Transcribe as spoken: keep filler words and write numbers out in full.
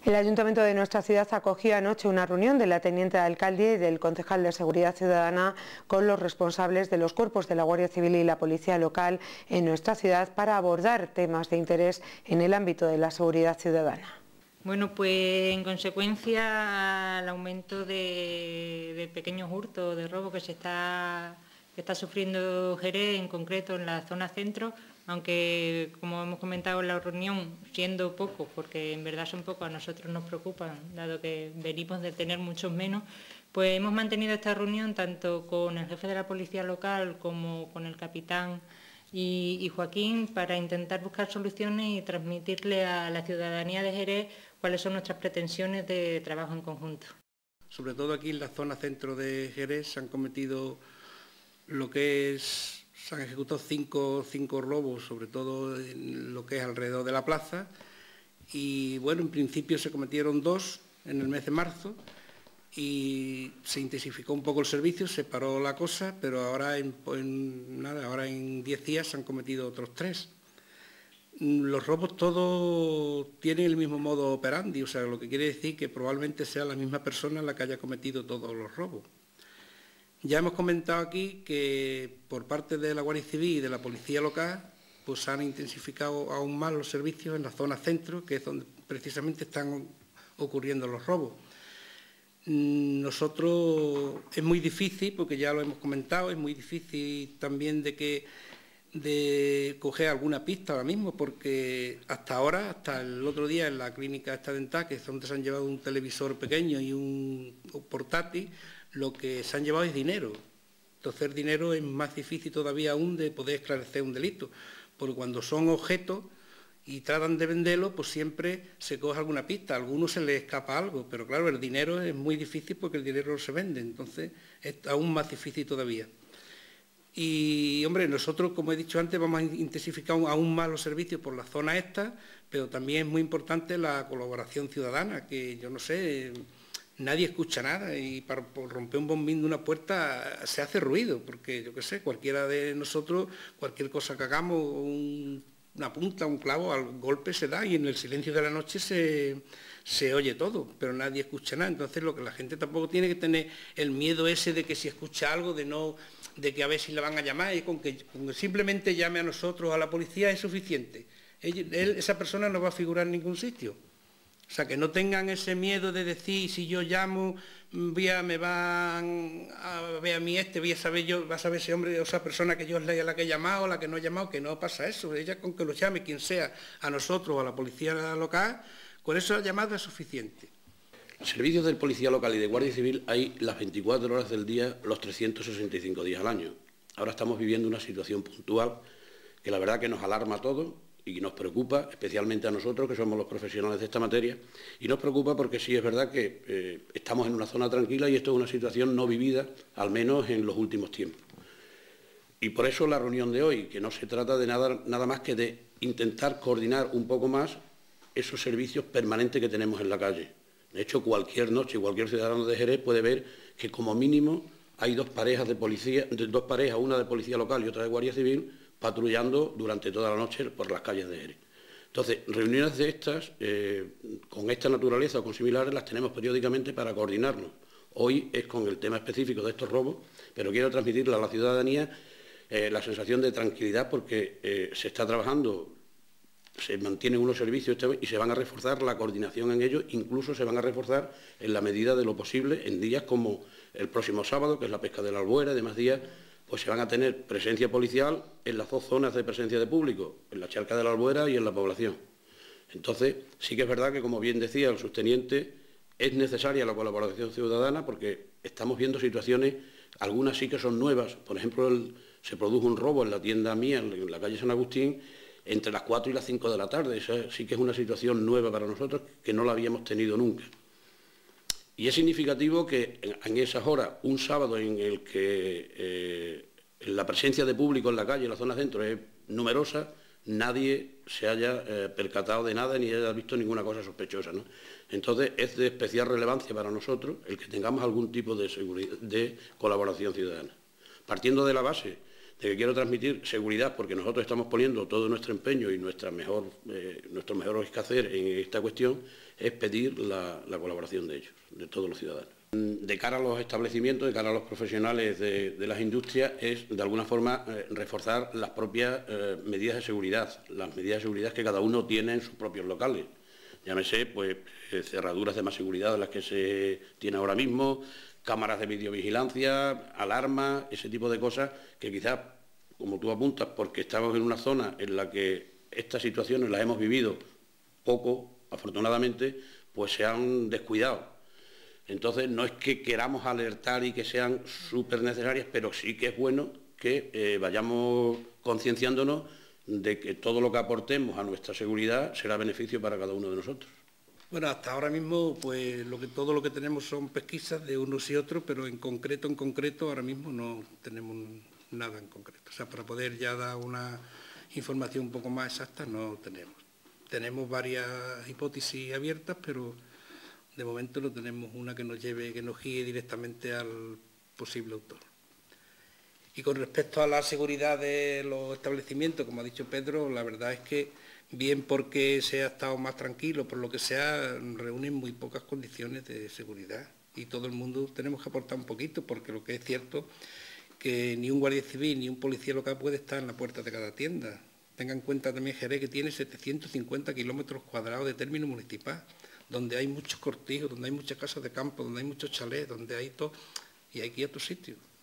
El Ayuntamiento de nuestra ciudad acogió anoche una reunión de la Teniente de Alcalde y del Concejal de Seguridad Ciudadana con los responsables de los cuerpos de la Guardia Civil y la Policía Local en nuestra ciudad para abordar temas de interés en el ámbito de la seguridad ciudadana. Bueno, pues en consecuencia al aumento de, de pequeños hurtos, de robo que se está, que está sufriendo Jerez, en concreto en la zona centro, aunque como hemos comentado en la reunión, siendo pocos, porque en verdad son pocos, a nosotros nos preocupan, dado que venimos de tener muchos menos, pues hemos mantenido esta reunión tanto con el jefe de la Policía Local como con el capitán y, y Joaquín para intentar buscar soluciones y transmitirle a la ciudadanía de Jerez cuáles son nuestras pretensiones de trabajo en conjunto. Sobre todo aquí en la zona centro de Jerez se han cometido lo que es... Se han ejecutado cinco, cinco robos, sobre todo en lo que es alrededor de la plaza, y bueno, en principio se cometieron dos en el mes de marzo y se intensificó un poco el servicio, se paró la cosa, pero ahora en, en nada, ahora en diez días se han cometido otros tres. Los robos todos tienen el mismo modo operandi, o sea, lo que quiere decir que probablemente sea la misma persona la que haya cometido todos los robos. Ya hemos comentado aquí que por parte de la Guardia Civil y de la Policía Local pues han intensificado aún más los servicios en la zona centro, que es donde precisamente están ocurriendo los robos. Nosotros es muy difícil, porque ya lo hemos comentado, es muy difícil también de que de coger alguna pista ahora mismo, porque hasta ahora, hasta el otro día en la clínica esta dental, que es donde se han llevado un televisor pequeño y un, un portátil, lo que se han llevado es dinero. Entonces el dinero es más difícil todavía aún de poder esclarecer un delito, porque cuando son objetos y tratan de venderlos, pues siempre se coge alguna pista, a algunos se les escapa algo, pero claro, el dinero es muy difícil porque el dinero no se vende, entonces es aún más difícil todavía. Y, hombre, nosotros, como he dicho antes, vamos a intensificar aún más los servicios por la zona esta, pero también es muy importante la colaboración ciudadana, que yo no sé, nadie escucha nada y para por romper un bombín de una puerta se hace ruido, porque yo qué sé, cualquiera de nosotros, cualquier cosa que hagamos, un, una punta, un clavo, al golpe se da y en el silencio de la noche se, se oye todo, pero nadie escucha nada. Entonces lo que la gente tampoco tiene que tener el miedo ese de que si escucha algo, de no, de que a ver si la van a llamar, y con que, con que simplemente llame a nosotros, a la policía, es suficiente. Él, él, esa persona no va a figurar en ningún sitio. O sea, que no tengan ese miedo de decir, si yo llamo, voy a, me van a ver a mí este, voy a saber yo, va a saber ese hombre o esa persona que yo es la que he llamado, la que no he llamado, que no pasa eso. Ella con que lo llame quien sea, a nosotros o a la policía local, con eso la llamada es suficiente. Servicios del Policía Local y de Guardia Civil hay las veinticuatro horas del día, los trescientos sesenta y cinco días al año. Ahora estamos viviendo una situación puntual que la verdad que nos alarma a todos y nos preocupa, especialmente a nosotros, que somos los profesionales de esta materia, y nos preocupa porque sí es verdad que eh, estamos en una zona tranquila y esto es una situación no vivida, al menos en los últimos tiempos. Y por eso la reunión de hoy, que no se trata de nada, nada más que de intentar coordinar un poco más esos servicios permanentes que tenemos en la calle. De hecho, cualquier noche, cualquier ciudadano de Jerez puede ver que como mínimo hay dos parejas de policía, dos parejas, una de policía local y otra de Guardia Civil, patrullando durante toda la noche por las calles de Jerez. Entonces, reuniones de estas, eh, con esta naturaleza o con similares, las tenemos periódicamente para coordinarnos. Hoy es con el tema específico de estos robos, pero quiero transmitirle a la ciudadanía eh, la sensación de tranquilidad porque eh, se está trabajando, se mantienen unos servicios y se van a reforzar la coordinación en ellos, incluso se van a reforzar en la medida de lo posible en días como el próximo sábado, que es la pesca de la Albuera, y demás días, pues se van a tener presencia policial en las dos zonas de presencia de público, en la charca de la Albuera y en la población. Entonces, sí que es verdad que, como bien decía el subteniente, es necesaria la colaboración ciudadana porque estamos viendo situaciones, algunas sí que son nuevas. Por ejemplo, el, se produjo un robo en la tienda mía, en la calle San Agustín, entre las cuatro y las cinco de la tarde. Esa sí que es una situación nueva para nosotros que no la habíamos tenido nunca. Y es significativo que en esas horas, un sábado en el que eh, la presencia de público en la calle, en la zona centro, es numerosa, nadie se haya eh, percatado de nada ni haya visto ninguna cosa sospechosa, ¿no? Entonces es de especial relevancia para nosotros el que tengamos algún tipo de, seguridad, de colaboración ciudadana. Partiendo de la base de que quiero transmitir seguridad, porque nosotros estamos poniendo todo nuestro empeño y nuestra mejor, eh, nuestro mejor escacer en esta cuestión, es pedir la, la colaboración de ellos, de todos los ciudadanos. De cara a los establecimientos, de cara a los profesionales de, de las industrias, es de alguna forma eh, reforzar las propias eh, medidas de seguridad, las medidas de seguridad que cada uno tiene en sus propios locales. Llámese, pues, eh, cerraduras de más seguridad de las que se tiene ahora mismo, cámaras de videovigilancia, alarmas, ese tipo de cosas que quizás, como tú apuntas, porque estamos en una zona en la que estas situaciones las hemos vivido poco, afortunadamente, pues se han descuidado. Entonces, no es que queramos alertar y que sean súper necesarias, pero sí que es bueno que eh, vayamos concienciándonos de que todo lo que aportemos a nuestra seguridad será beneficio para cada uno de nosotros. Bueno, hasta ahora mismo, pues lo que, todo lo que tenemos son pesquisas de unos y otros, pero en concreto, en concreto, ahora mismo no tenemos nada en concreto. O sea, para poder ya dar una información un poco más exacta, no tenemos. Tenemos varias hipótesis abiertas, pero de momento no tenemos una que nos lleve, que nos guíe directamente al posible autor. Y con respecto a la seguridad de los establecimientos, como ha dicho Pedro, la verdad es que, bien porque se ha estado más tranquilo, por lo que sea, reúnen muy pocas condiciones de seguridad. Y todo el mundo tenemos que aportar un poquito, porque lo que es cierto que ni un guardia civil ni un policía local puede estar en la puerta de cada tienda. Tenga en cuenta también Jerez, que tiene setecientos cincuenta kilómetros cuadrados de término municipal, donde hay muchos cortijos, donde hay muchas casas de campo, donde hay muchos chalés, donde hay todo, y hay que ir a otros sitios.